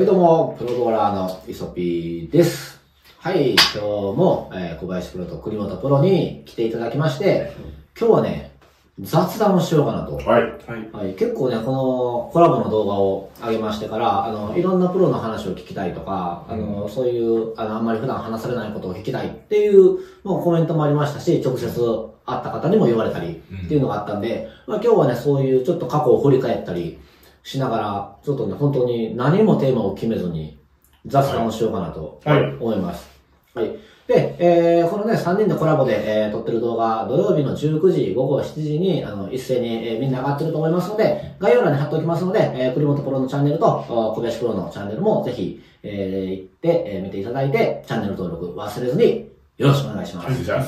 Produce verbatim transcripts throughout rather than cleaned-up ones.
はいどうも、プロボーラーのイソピーです。はい、今日も、えー、小林プロと栗本プロに来ていただきまして、今日はね、雑談をしようかなと。はい。はい、結構ね、このコラボの動画を上げましてから、あの、いろんなプロの話を聞きたいとか、あの、そういう、あの、あんまり普段話されないことを聞きたいっていう、もうコメントもありましたし、直接会った方にも言われたりっていうのがあったんで、まあ今日はね、そういうちょっと過去を振り返ったり、しながら、ちょっとね、本当に何もテーマを決めずに雑談をしようかなと思います。はい。はい、で、えー、このね、さんにんでコラボで、えー、撮ってる動画、土曜日のじゅうくじ、午後しちじに、あの、一斉に、えー、みんな上がってると思いますので、概要欄に貼っておきますので、えー、栗本プロのチャンネルと、小林プロのチャンネルもぜひ、えー、行って、えー、見ていただいて、チャンネル登録忘れずに、よろしくお願いします。お願いします。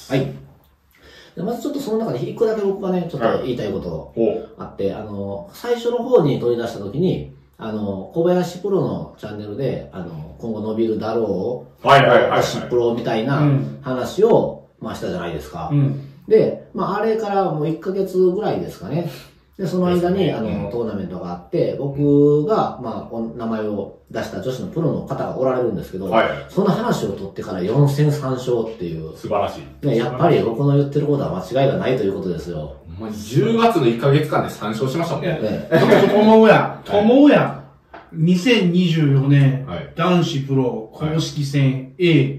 はい。でまずちょっとその中で一個だけ僕がね、ちょっと言いたいことあって、はい、あの、最初の方に取り出した時に、あの、小林プロのチャンネルで、あの、今後伸びるだろう、はいはいはい、はい。小林プロみたいな話を、まあしたじゃないですか。うん、で、まああれからもういっかげつぐらいですかね。で、その間に、あの、トーナメントがあって、僕が、まあ、名前を出した女子のプロの方がおられるんですけど、はい、その話を取ってからよん戦さん勝っていう。 素晴らしい。 ね、やっぱり僕の言ってることは間違いがないということですよ。 じゅうがつのいっかげつかんでさん勝しましたもんね。ねと思うやん。と思うやん。にせんにじゅうよねん、はい、男子プロ公式戦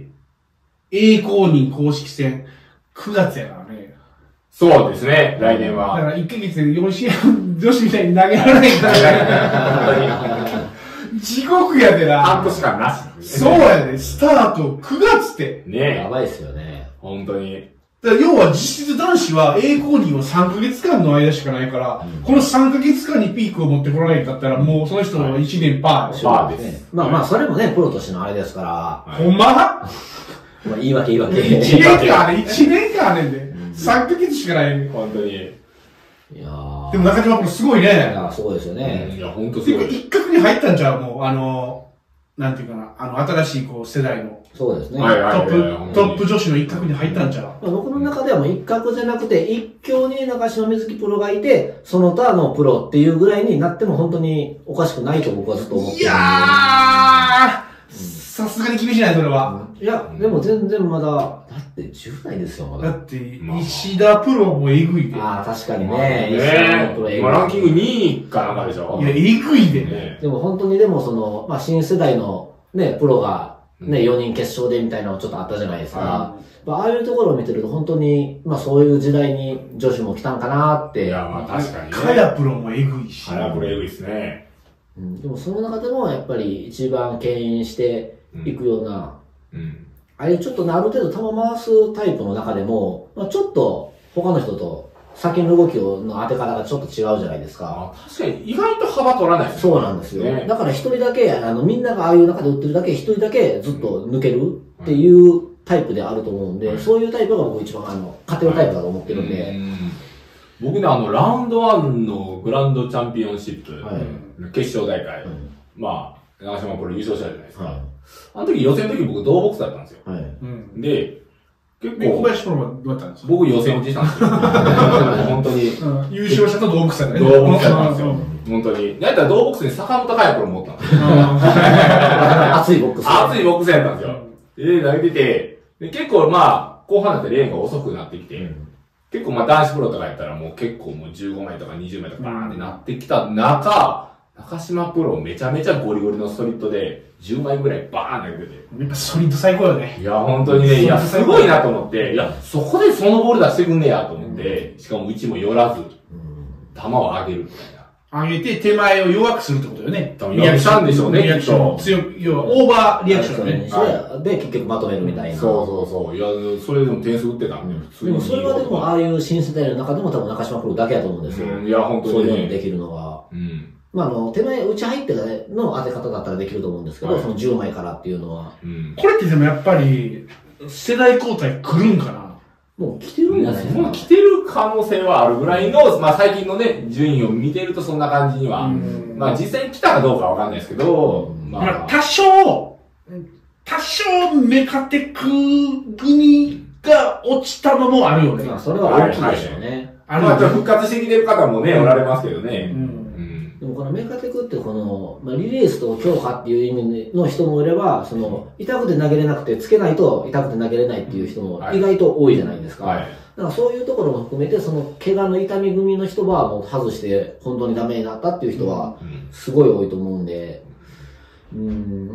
A、A 公認公式戦くがつやからね。 そうですね、来年は。 だからいっかげつでよん試合女子みたいに投げられないから。地獄やでな。 半年間なし。そうやで、スタートくがつって。 ねえ。やばいっすよね。 本当に。 だ要は実質男子は A 公認をさんかげつかんの間しかないから、うん、このさんかげつかんにピークを持ってこられんかったら、もうその人のいちねんパー。 パーです。まあまあ、それもね、プロとしてのあれですから。 はい、ほんままあ言い訳言い訳。 いちねんかんあれ、いちねんかんあれんで。さんかげつしかない。 本当に。 いやー。でも中島君すごいね。 いや、すごいですよね。 いや、本当すごい。 一角に入ったんちゃうもう、あの、なんていうかな、あの、新しいこう、世代の。 そうですね。 トップ、トップ女子の一角に入ったんちゃう、 僕の中ではもう一角じゃなくて、一強に中島みずきプロがいて、その他のプロっていうぐらいになっても本当におかしくないと僕はずっと思ってる。 いやーさすがに厳しいな、それは。 いや、でも全然まだ、だってじゅう代ですよ、まだ。 だって、石田プロもえぐいで。 ああ、確かにね。 石田プロえぐい。今ランキングにいかなんかでしょ。 いや、えぐいでね。 でも本当にでもその、まあ新世代のね、プロがね、よにん決勝でみたいなのちょっとあったじゃないですか。ああいうところを見てると本当に、まあそういう時代に女子も来たんかなって。 いや、まあ確かにね。 カヤプロもえぐいし。 カヤプロえぐいですね。 うん、でもその中でもやっぱり一番牽引していくような、うんうん、ああいうちょっとね、ある程度球回すタイプの中でも、まあ、ちょっと他の人と先の動きの当て方がちょっと違うじゃないですか。 確かに意外と幅取らないですね。そうなんですよ。ね、だから一人だけ、あの、みんながああいう中で打ってるだけ、一人だけずっと抜けるっていうタイプであると思うんで、うん、そういうタイプが僕一番あの、勝てるタイプだと思ってるんで。はい、うん僕ね、あの、ラウンドワンのグランドチャンピオンシップ、はい、決勝大会、はい、まあ、長島プロ優勝したじゃないですか。はい、あの時予選の時僕同ボックスだったんですよ。はい、で、結構。 小林プロはどうやったんですか？ 僕予選落ちしたんですよ。本当に、 うん。優勝したと同ボックスだね。 同ボックスだったんですよ。本当に。だいたい同ボックスに坂本海プロ持ったんですよ。 熱いボックス。 熱いボックスやったんですよ。で、投げてて、で結構まあ、後半だったらレーンが遅くなってきて、うん結構まあ男子プロとかやったらもう結構もうじゅうごまいとかにじゅうまいとかバーンってなってきた中、中島プロめちゃめちゃゴリゴリのストリートでじゅうまいぐらいバーン投げてて。 やっぱストリート最高よね。 いや本当にね、いやすごいなと思って、いやそこでそのボール出してくんねやと思って、しかもうちも寄らず、球を上げるみたいな。 上げて手前を弱くするってことよね。 多分リアクションでしょうね、 リアクション。強く、要はオーバーリアクションね。 はい、で、結局まとめるみたいな。 そうそうそう。いや、それでも点数打ってたんで、普通に。 でもそれはでも、ああいう新世代の中でも多分中島プロだけだと思うんですよ。 うん、いや、本当に、 ね。そういうのできるのは。うん。まあ、あの、手前、打ち入っての当て方だったらできると思うんですけど、はい、そのじゅうまいからっていうのは。 うん。これってでもやっぱり、世代交代来るんかな？ もう来てるんじゃないですか。 もう来てる可能性はあるぐらいの、まあ最近のね、順位を見てるとそんな感じには、まあ実際に来たかどうかわかんないですけど、 まあ多少、多少メカテク組が落ちたのもあるよね。 まあそれは大きいでしょうね。 あの、復活してきてる方もね、おられますけどね。うん。 でもこのメカテクってこの、まあ、リレースと強化っていう意味の人もいれば、その、痛くて投げれなくて、つけないと痛くて投げれないっていう人も意外と多いじゃないですか。はいはい、だからそういうところも含めて、その、怪我の痛み組の人はもう外して、本当にダメになったっていう人は、すごい多いと思うんで、うん、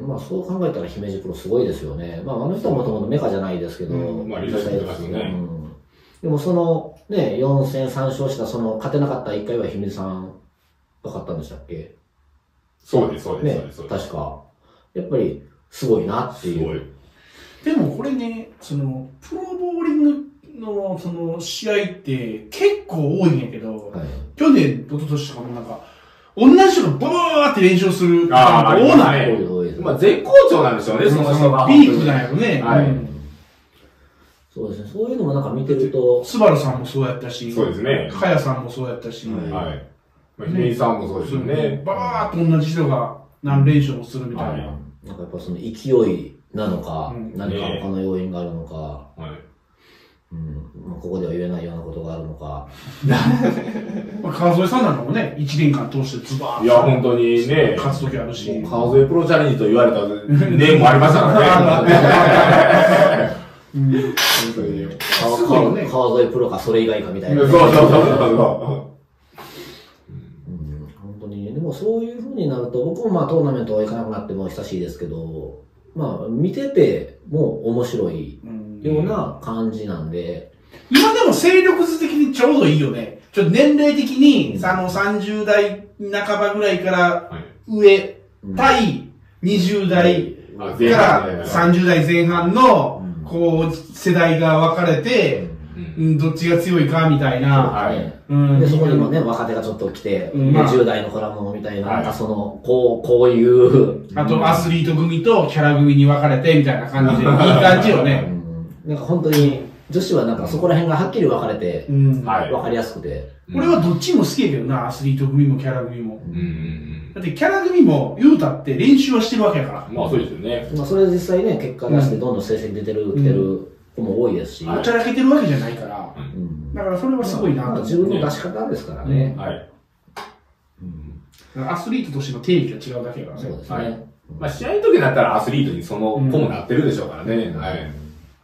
まあそう考えたら姫路プロすごいですよね。まああの人はもともとメカじゃないですけど、うん、まあリレーしてますよね。うん、でもその、ね、よん戦さん勝したその、勝てなかったいっかいは姫路さんが勝ったんでしたっけ？ そうです、そうです、 そうです。確か。やっぱり、すごいなっていう。すごい。 でもこれね、その、プロボーリングの、その、試合って結構多いんやけど、はい、去年、一昨年とかもなんか、同じ人がバーって練習する。 ああ、多ない。まあ、絶好調なんでしょうね、その人が。 ピークなんやろね。はい。 そうですね。そういうのもなんか見てると。 スバルさんもそうやったし。 そうですね。 かやさんもそうやったし。 はい。まあ、ひめいさんもそうですよね。 バーっと同じ人が何練習もするみたいな。 なんかやっぱその勢いなのか、何か他の要因があるのか。はい。うん。まあ、ここでは言えないようなことがあるのか。 まあ、川添さんなんかもね、一年間通してズバーッと。 いや、本当にね。 勝つ時あるし。 川添プロチャレンジと言われた年もありましたからね。 うん。本当に。川添、川添プロかそれ以外かみたいな、ね。 そうそうそうそう。 でもそういう風になると、僕もまあトーナメントは行かなくなっても久しいですけど、まあ見てても面白いような感じなんで。 今でも勢力図的にちょうどいいよね。ちょっと年齢的に、うん、あのさんじゅう代半ばぐらいから上、うん、対にじゅう代からさんじゅう代前半の、こう、世代が分かれて、うん、どっちが強いかみたいな。 はい。うん、で、そこにもね、若手がちょっと来て、うん、じゅう代の子らもみたいな、なんかその、こう、こういう。 あと、アスリート組とキャラ組に分かれてみたいな感じで、いい感じよね。 うん、なんか本当に、女子はなんかそこら辺がはっきり分かれて、うん、分かりやすくて。 俺はどっちも好きやけどな、アスリート組もキャラ組も。うん、だってキャラ組も言うたって練習はしてるわけやから。 まあそうですよね。 まあそれ実際ね、結果出してどんどん成績出てる、来てる子も多いですし。 おちゃらけてるわけじゃないから。うん、だからそれはすごいなと、まあ。 自分の出し方ですからね。はい。 うん、アスリートとしての定義が違うだけだからね。 そうですね。はい、 まあ試合の時だったらアスリートにその子もなってるでしょうからね。うん、はい。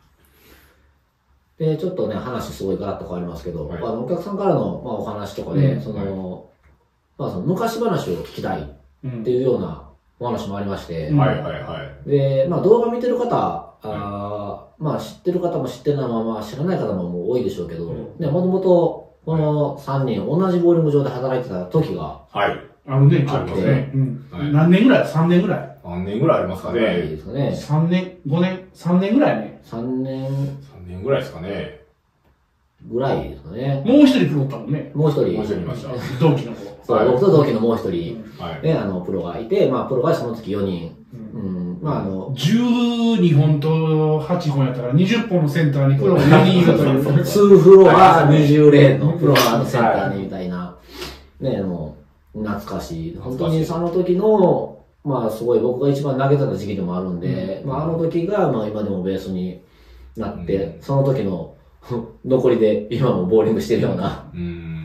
で、ちょっとね、話すごいガラッと変わりますけど、はい、あのお客さんからの、まあ、お話とかで、うん、その、はい、まあその昔話を聞きたいっていうようなお話もありまして、 うん、はいはいはい。 で、まあ動画見てる方、あまあ知ってる方も知ってるのはまあ知らない方ももう多いでしょうけど、うん、ね、もともとこのさんにん同じボーリング場で働いてた時が、 はい。 あのね、ちょっとね、うん、はい、何年ぐらい ?さん 年ぐらい ?さん 年ぐらいありますかね。 ですかね。 さんねん、ごねん、さんねんぐらいね。 さんねん。 さんねんぐらいですかね。 ぐらいですかね。 もう一人プロったもんね。 もう一人。 もう一人いました。 同期の子。 そう、僕と同期のもう一人、はい、ね、あの、プロがいて、まあ、プロがその時よにん。うん。うん、まあ、あの、 じゅうにほんとはちほんやったからにじゅっぽんのセンターにプロがよにんいるという。 ツーフロアにじゅうレーンのプロがあのセンターにみたいな。ね、もう、懐かしい。本当にその時の、まあ、すごい僕が一番投げてた時期でもあるんで、うん、まあ、あの時が、まあ、今でもベースになって、うん、その時の、残りで今もボーリングしてるような。 うん。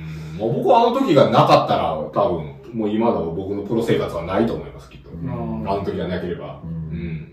もう僕はあの時がなかったら、多分、もう今の僕のプロ生活はないと思います、きっと。うん、あの時がなければ。うん。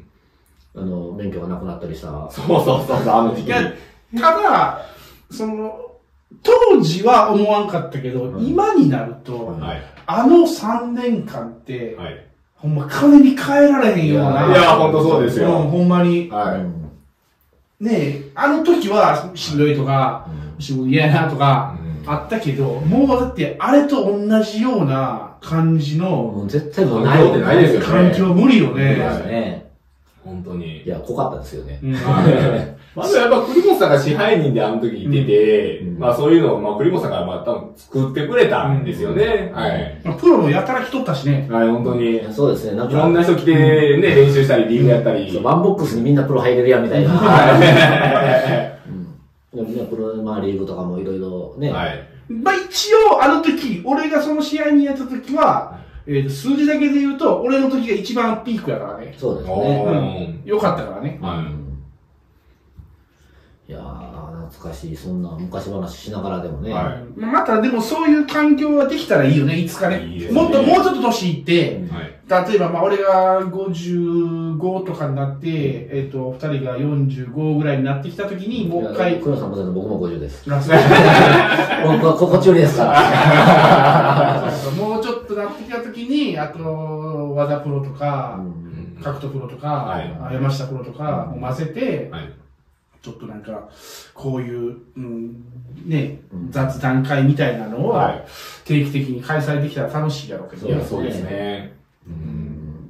うん、あの、免許がなくなったりさ。 そうそうそう、あの時期。 ただ、その、当時は思わんかったけど、うん、今になると、はい、あのさんねんかんって、はい、ほんま金に換えられへんような。 いや、ほんとそうですよ。 うん、ほんまに。 はい。 ねえ、あの時はしんどいとか、仕事嫌やなとか、あったけど、もうだってあれと同じような感じの、 もう絶対もうないよないですよね。 環境無理よね。 ね。 本当に。 いや、濃かったですよね。 まずやっぱ栗本さんが支配人であの時いてて、うん、まあそういうのを、まあ栗本さんがまあ多分作ってくれたんですよね。うん、はい。 プロもやたら来とったしね。 はい、本当に。 そうですね。 なんかいろんな人来てね、練習したり、リーグやったり。 ワンボックスにみんなプロ入れるやんみたいな。はい。でもね、プロ、まあリーグとかもいろいろね。はい。 まあ一応、あの時、俺がその試合にやった時は、えー、数字だけで言うと、俺の時が一番ピークやからね。 そうですね。 うん。よかったからね。 はい。 いいやー、懐かしい。そんな昔話しながらでもね。 はい、またでもそういう環境ができたらいいよね、いつかね。いいですね。もっと、もうちょっと年いって、はい、例えばまあ俺がごじゅうごとかになって、えっと、二人がよんじゅうごぐらいになってきたときに、もう一回。 黒さんも僕もごじゅうです。僕はこっち寄りですから。 そうそう、もうちょっとなってきたときに、あと、和田プロとか、角斗プロとか、はい、山下プロとかを混ぜて、はい、ちょっとなんか、こういう、うん、ね、うん、雑談会みたいなのを、定期的に開催できたら楽しいやろうけど、 ね。いや、そうですね。 うん、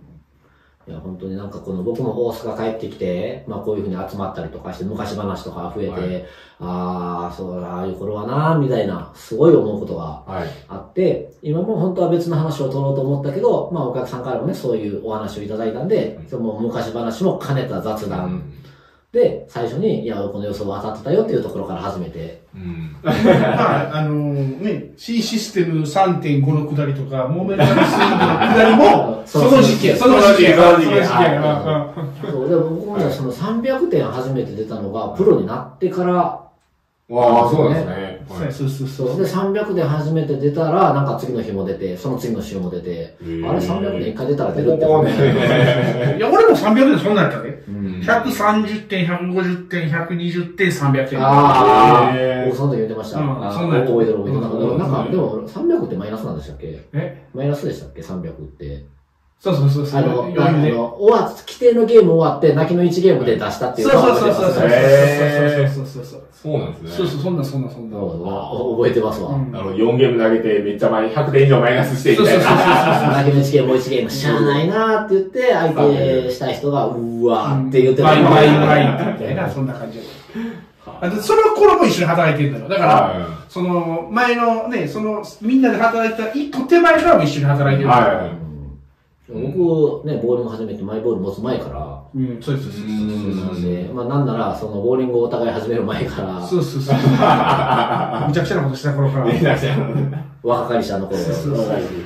いや、本当になんかこの僕も大阪帰ってきて、まあこういうふうに集まったりとかして、昔話とか増えて、はい、ああ、そう、ああいう頃はな、みたいな、すごい思うことがあって、はい、今も本当は別の話を取ろうと思ったけど、まあお客さんからもね、そういうお話をいただいたんで、うん、その昔話も兼ねた雑談、うんで、最初に、いや、この予想は当たってたよっていうところから始めて。うん。 まあ、あのー、ね、C システム さんてんご の下りとか、モーメンタルスイングの下りも、その時期、その時期、その時期。 そう、でも僕もね、そのさんびゃくてん初めて出たのが、プロになってから、 わあ、そうなんですね。 そうそうそう。 で、さんびゃくでん初めて出たら、なんか次の日も出て、その次の週も出て、あれさんびゃくでん一回出たら出るってことね。 いや、俺もさんびゃくでんそんなんやったね。ひゃくさんじゅってん、ひゃくごじゅってん、ひゃくにじゅってん、さんびゃくてん。 ああ、僕その時言ってました。そんなん覚えてる覚えてる。なんか、でもさんびゃくってマイナスなんでしたっけ？えマイナスでしたっけ ?さんびゃくって。 そうそうそうそう。あの、 あの、終わ、規定のゲーム終わって、泣きのいちゲームで出したっていうのを覚えてます。そうそうそうそう。そうそうそう。 そうなんですね。 そうそう、そんなそんなそんな。 覚えてますわ。 なるほど、よんゲーム投げて、めっちゃ前、ひゃくてん以上マイナスしてみたいな。 泣きのいちゲームもういちゲームしゃあないなーって言って、相手した人が、うわーって言ってた。 バイバイバイみたいな、そんな感じ。その頃も一緒に働いてるんだよ。だから、その、前のね、その、みんなで働いた一個手前からも一緒に働いてる。はい。 僕、ね、ボーリング始めてマイボール持つ前から、 うん、そうです、そうです。 なんで、まあなんなら、その、ボーリングをお互い始める前から、 そうそうそう。めちゃくちゃなことした頃から。めちゃくちゃ。 若かりしあの頃。そうそうそう。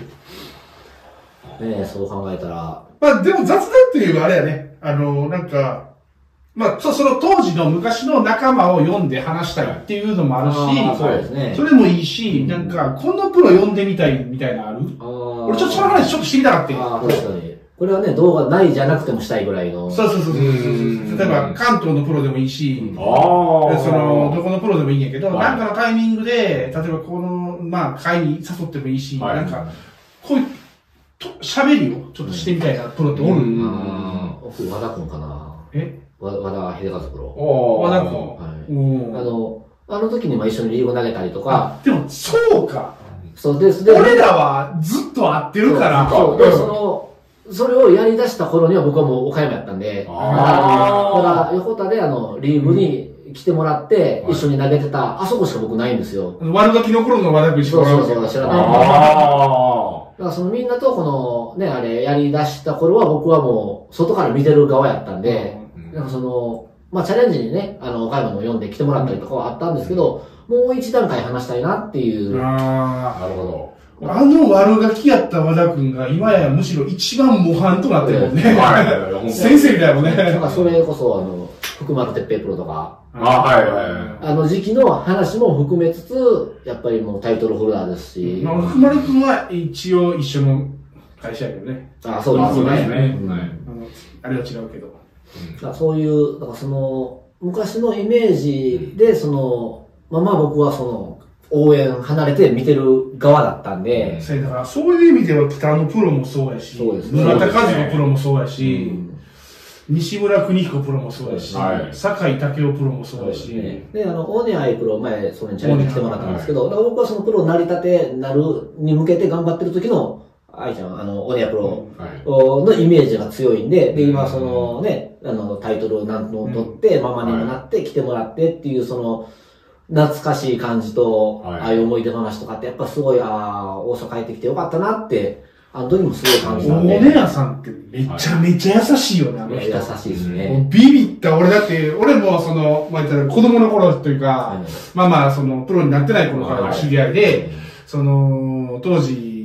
ねそう考えたら。 まあでも雑談っていうあれやね、あの、なんか、まあ、その当時の昔の仲間を読んで話したいっていうのもあるし、 そうですね。 それもいいし、なんか、このプロ読んでみたいみたいなのある？俺ちょっとその話ちょっと知りたかったああ、確かに。これはね、動画ないじゃなくてもしたいぐらいの。 そうそうそうそうそう。例えば、関東のプロでもいいし、その、どこのプロでもいいんやけど、なんかのタイミングで、例えばこの、まあ、会に誘ってもいいし、なんか、こういう、喋りをちょっとしてみたいなプロっておる。 ああ、僕、和田くんかな。え和田秀和プロ。 和田くん。 はい。あの、あの時にも一緒にリーグ投げたりとか。 でも、そうか。 そうです。 俺らはずっと会ってるから。 そう。で、その、それをやり出した頃には僕はもう岡山やったんで、ああ。横田であの、リーグに来てもらって、一緒に投げてた、あそこしか僕ないんですよ。 悪ガキの頃の和田くんしかそうそうそう、知らない。あだからそのみんなとこのね、あれやり出した頃は僕はもう外から見てる側やったんで、なんかその、まあチャレンジにね、あの、岡山の読んで来てもらったりとかはあったんですけど、もう一段階話したいなっていう。 ああ、なるほど。あの悪ガキやった和田くんが今やむしろ一番模範となってるもんね。先生みたいもんね。 なんかそれこそあの、福丸哲平プロとか。 あはいはいはい。 あの時期の話も含めつつ、やっぱりもうタイトルホルダーですし。 まあ、福丸くんは一応一緒の会社やけどね。 あそうですね。ねうん、あのあれは違うけど。 うん、そういう、だからその、昔のイメージで、その、まあまあ僕はその、応援離れて見てる側だったんで。 そうだからそういう意味では北のプロもそうやし、そうですね、村田和のプロもそうやし、うん、西村邦彦プロもそうやし、はい、酒井武雄プロもそうやし。 ね、で、あの、大根愛プロ前、それにチャレンジ来てもらったんですけど、だから僕はそのプロなりたてなるに向けて頑張ってる時の、愛ちゃん、あの、大根愛プロのイメージが強いんで、で、今そのね、あの、タイトルを何の取って、ママにもなって来てもらってっていう、その、懐かしい感じと、はい、ああいう思い出話とかってやっぱすごい、ああ、大阪帰ってきてよかったなって、あの時もすごい感じたんで。 おねやさんってめちゃめちゃ優しいよね、あの人。 優しいですね。 ビビった、俺だって、俺もその、まあ、言ったら子供の頃というか、はい、まあまあ、その、プロになってない頃からの知り合いで、はい、その、当時の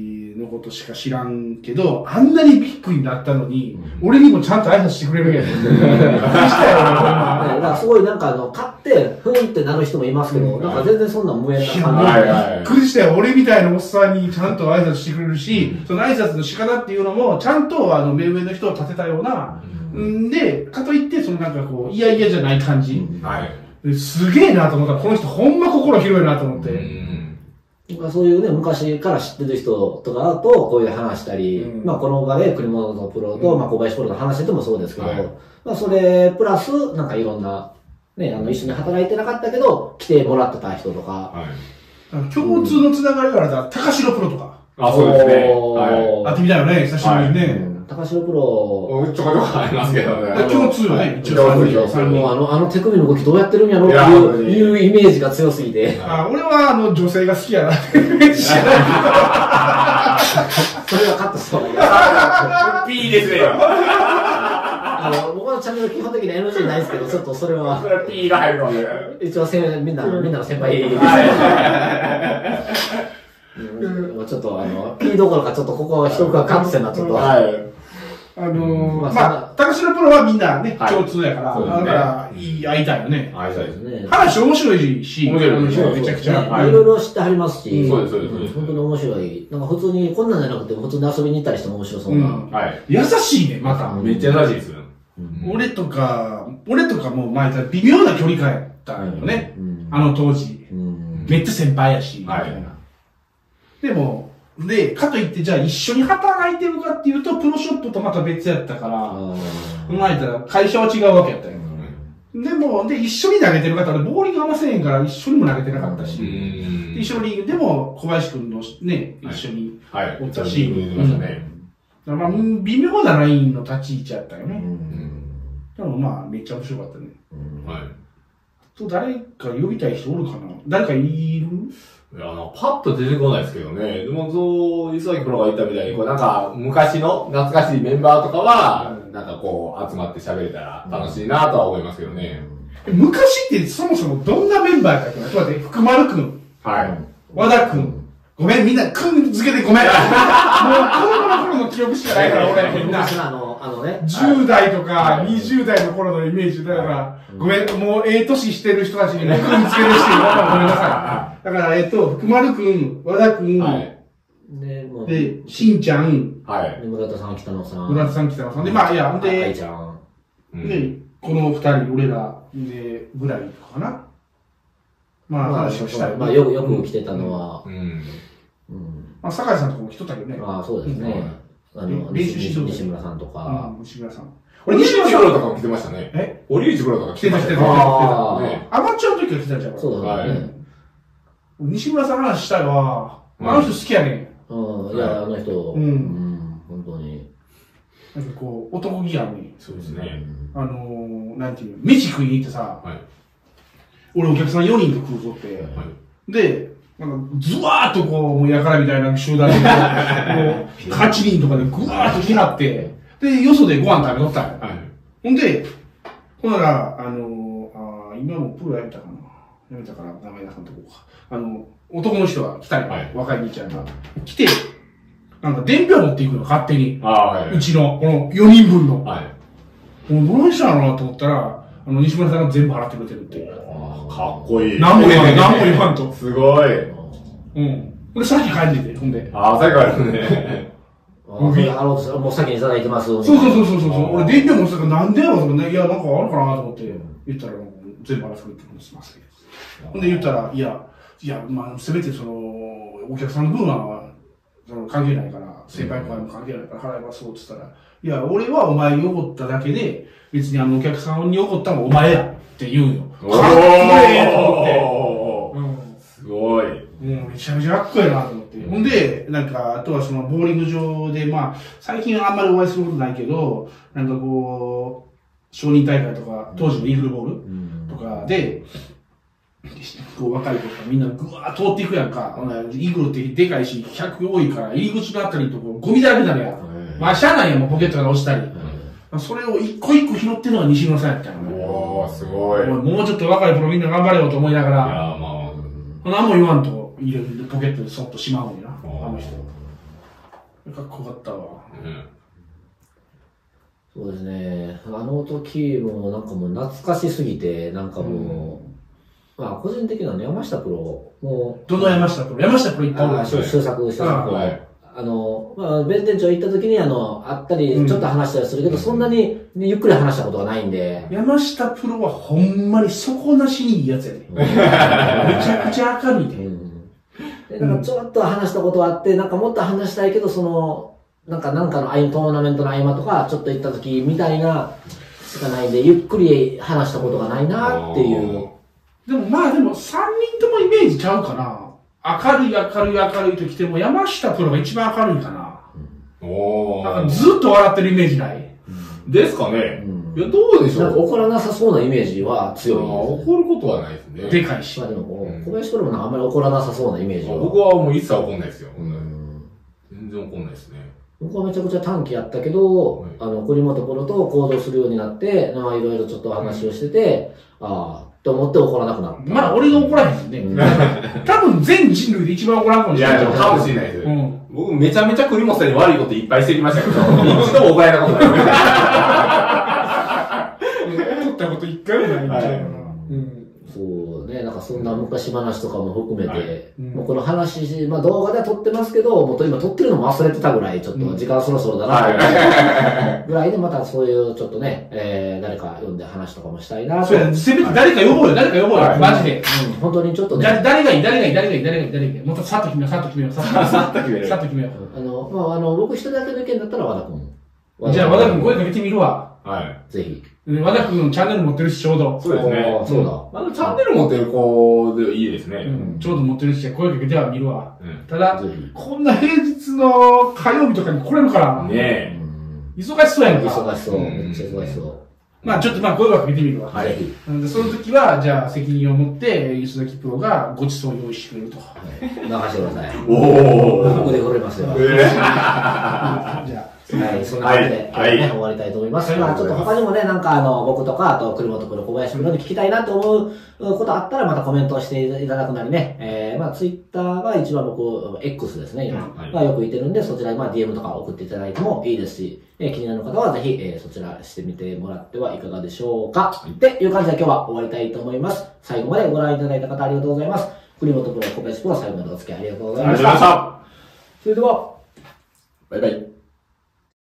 ことしか知らんけど、あんなにビッグになったのに、うん、俺にもちゃんと挨拶してくれるやん。びっくりしたよ、 だからすごいなんかあの、買って、ふんってなる人もいますけど、うん、なんか全然そんな無縁な感じ。 びっくりしたよ。俺みたいなおっさんにちゃんと挨拶してくれるし、うん、その挨拶の仕方っていうのも、ちゃんとあの、目上の人を立てたような、うん、で、かといって、そのなんかこう、いやいやじゃない感じ。うん、はい。すげえなと思ったら、この人ほんま心広いなと思って。うんそういうね、昔から知ってる人とかと、こういう話したり、うん、まあこの場で栗本プロと、うん、まあ小林プロの話しててもそうですけど、はい、まあそれ、プラス、なんかいろんな、ね、あの、一緒に働いてなかったけど、来てもらってた人とか。はい、 共通のつながりがあるから、高城プロとか。 あ、そうですね。はい。 会ってみたいよね、久しぶりにね。はいうん高城プロ。 ちょこちょこありますけどね。 共通よね、 一応。あの、あの手首の動きどうやってるんやろっていう、いうイメージが強すぎて。 あ俺はあの女性が好きやなってイメージ。 それはカットした方がいい。ピーですね、 あの、僕のチャンネル基本的に エヌジー ないですけど、ちょっとそれは。 それは P が入るので。 一応せ、みんな、みんなの先輩です。ちょっとあの、P どころかちょっとここは一区カットせんな、ちょっと。はい。 あのー、まあ、高城プロはみんなね、共通やから、だから、いい、会いたいよね。 会いたいですね。 話面白いし、 面白いめちゃくちゃ。 いろいろ知ってはりますし、 そうです、そうです。 本当に面白い。なんか普通に、こんなんじゃなくて、普通に遊びに行ったりしても面白そうな。 はい。優しいね、また。 めっちゃ優しいですよ。 俺とか、俺とかもう前、微妙な距離感やったよね。あの当時。めっちゃ先輩やし。はい。でも、で、かといって、じゃあ一緒に働いてるかっていうと、プロショップとまた別やったから、考えたら会社は違うわけやったよ。でも、で、一緒に投げてる方、俺ボーリング合わせへんから一緒にも投げてなかったし、一緒のリーグでも小林くんのね、一緒におったし、まあ、微妙なラインの立ち位置やったよね。でもまあ、めっちゃ面白かったね。はい。と、誰か呼びたい人おるかな？誰かいる？ いや、あの、パッと出てこないですけどね。でも、そう、磯崎プロが言ったみたいに、こう、なんか、昔の懐かしいメンバーとかは、なんかこう、集まって喋れたら楽しいなとは思いますけどね。 昔ってそもそもどんなメンバーやったっけな？ちょっと待って、福丸くん。はい。和田くん。ごめん、みんな、くん付けてごめん。もう、子供の頃の記憶しかないから、俺、みんな。 あの、あのね。 じゅう代とか、にじゅう代の頃のイメージだから、ごめん、もう、ええ年してる人たちに、くん付ける人いるからごめんなさい。だから、えっと、福丸くん、和田くん、はい。で、もう。で、しんちゃん。 はい。で、村田さん、北野さん。 村田さん、北野さん。で、まあ、いや、で、 愛ちゃん。 で、この二人、俺ら、で、ぐらいかな。まあ、話をしたい。 まあ、よく、よく来てたのは、うん。 うん。まあ、酒井さんとかも来とったけどね。 ああ、そうですね。あの、 練習指導西村さんとか。 西村さん。 俺、西村プロとかも来てましたね。え堀内プロとか来てました、来てました。アマチュアの時は来てたじゃん。 そうだね。 西村さんの話したいわ。あの人好きやねん。うん、いや、あの人。うん。本当に。 なんかこう、男気あるね。 そうですね。 あのー、なんていうの、飯食いに行ってさ、俺お客さんよにんと食うぞって、で、なんか、ズワーっとこう、もうやからみたいな集団で、もう、はちにんとかでぐわーっと開って、で、よそでご飯食べとったんよ。ほんで、ほんなら、あのー、あ今もプロやめたかな。やめたから名前出さんとこうか。あの、男の人が来たり、はい、若い兄ちゃんが。来て、なんか伝票持っていくの、勝手に。あはい、うちの、このよにんぶんの。はい。もうどないしたのかなと思ったら、あの、西村さんが全部払ってくれてるっていう。 かっこいい。 何も言わん、何も言わんと。 すごい。 うん。俺さっき帰ってて、ほんで。 ああ、さっき帰るね。 もう先にいただいてます。 そうそうそうそうそう。俺電票持ってたからなんでやろとかね、いや、なんかあるかなと思って言ったら、全部払ってくれてますますほんで言ったら、いや、いや、まあ、せめてその、お客さんの分は、その、関係ないから、先輩後輩も関係ないから払いますって言ったら、いや、俺はお前に怒っただけで、別にあのお客さんに怒ったのはお前やって言うんよ。かっこええと思って。うん。 すごい。 もうめちゃめちゃかっこええなと思って。ほんで、なんか、あとはその、ボーリング場で、まあ、最近あんまりお会いすることないけど、なんかこう、承認大会とか、当時のイーグルボールとかで、こう若い子とかみんなぐわー通っていくやんか。イーグルってでかいし、客多いから、入り口のあたりのとこゴミだらけになるやん。まあ、しゃあないやん、もうポケットから落ちたり。それを一個一個拾ってるのが西村さんやったよね。 おー、すごい。 もうちょっと若いプロみんな頑張れよと思いながら、いや、まあ、何も言わんと入れるポケットでそっとしまうんやな、あの人。 かっこよかったわ。うん。 そうですね。あの時もなんかもう懐かしすぎて、なんかもう、うん、まあ個人的にはね、山下プロ、もう。どの山下プロ山下プロ行ったの？ 修作、修作。あの、まあ、弁天町行った時にあの、会ったり、ちょっと話したりするけど、うん、そんなに、ね、ゆっくり話したことがないんで。 山下プロはほんまに底なしにいいやつやね。めちゃくちゃ明るいで。うん、 でなんかちょっと話したことがあって、なんかもっと話したいけど、その、なんかなんかのトーナメントの合間とか、ちょっと行った時みたいな、しかないんで、ゆっくり話したことがないなっていう。 でもまあでも、さんにんともイメージちゃうかな。明るい明るい明るいときても山下プロが一番明るいかな。うん、おなんかずっと笑ってるイメージない、 うん、ですかね、うん、いや、どうでしょう。 なんか怒らなさそうなイメージは強い、ね。 怒ることはないですね。 でかいし。 まあでも、うん、小林プロもあんまり怒らなさそうなイメージは。 僕はもう一切怒んないですよ。うん、全然怒んないですね。 僕はめちゃくちゃ短期やったけど、はい、あの、栗本プロと行動するようになって、まあいろいろちょっと話をしてて、うん、ああ、と思って怒らなくなった。 まあ、俺が怒らへんね。うん、多分全人類で一番怒らんかもしれない。 いや、かもしれないです。うん、僕めちゃめちゃ栗本さんに悪いこといっぱいしてきましたけど、一度も怒られたことない。 怒ったこと一回もないんじゃないかな。 そうね、なんかそんな昔話とかも含めて、はいうん、もうこの話、まあ動画では撮ってますけど、もう今撮ってるのも忘れてたぐらい、ちょっと時間そろそろだな、ぐらいでまたそういうちょっとね、えー、誰か呼んで話とかもしたいなと。 そうや、せめて誰か呼ぼうよ、誰か呼ぼうよ、マジで。 うん、本当にちょっとね。 誰がいい、誰がいい、誰がいい、誰がいい、誰がいい。もっとさっと決めよう、さっと決めよう、さっと決めよう。さっと決めよう。 あの、まああの、僕一人だけの意見だったら和田君。 じゃあ和田君声かけてみるわ。 はい。 ぜひ。 和田君チャンネル持ってるし、ちょうど。 そうですね。 そうだ。 あの、チャンネル持ってる子でいいですね。 うん。ちょうど持ってるし、声かけては見るわ。うん。ただ、こんな平日の火曜日とかに来れるから。 ねえ。 忙しそうやんか。 忙しそう。めっちゃ忙しそう。 まあちょっとまあ声はかけてみるわ。 はい。 その時は、じゃあ責任を持って、吉崎プロがごちそう用意してくれると。はい。 任せてください。 おー。 僕で来れますよ。 じゃあ。 はい、そんな感じで、はい、ね、終わりたいと思います。まあちょっと他にもね、なんかあの、僕とか、あと、栗本プロ、小林プロに聞きたいなと思うことあったら、またコメントをしていただくなりね、えー、まあツイッターが一番僕、X ですね、今、はい、がよくいてるんで、そちらにまあ ディーエム とか送っていただいてもいいですし、えー、気になる方はぜひ、えー、そちらしてみてもらってはいかがでしょうか。っていう感じで今日は終わりたいと思います。最後までご覧いただいた方ありがとうございます。栗本プロ、小林プロ、最後までお付き合いありがとうございました。ありがとうございました。それでは、バイバイ。